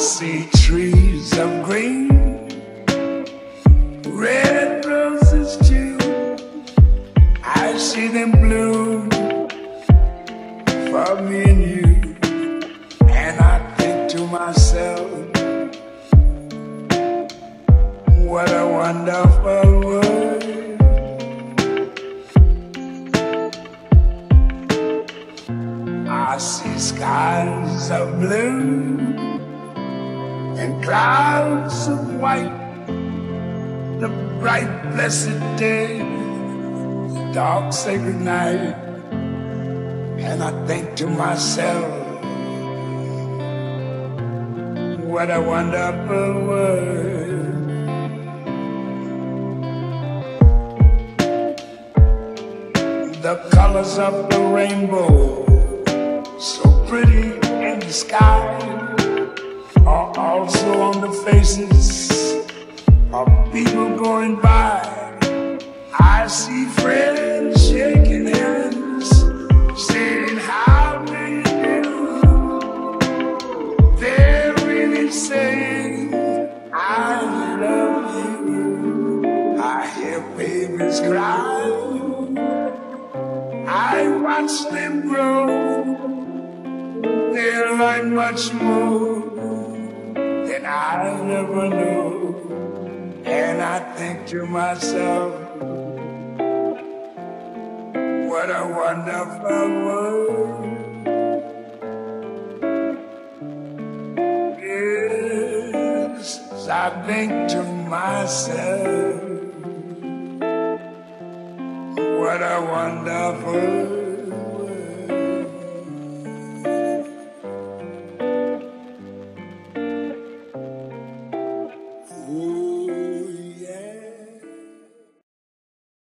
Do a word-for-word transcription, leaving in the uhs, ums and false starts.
see trees of green, red roses too. I see them bloom for me and you. And I think to myself, what a wonderful world. I see skies of blue and clouds of white, the bright blessed day, the dark sacred night. And I think to myself, what a wonderful world. The colors of the rainbow, so pretty in the sky, are also on the faces of people going by. I see friends shaking hands, saying how do you do. They're really saying I love you. I hear babies cry, I watch them grow. They learn much more than I'll ever know. And I think to myself, what a wonderful world. Yes, I think to myself, what a wonderful world.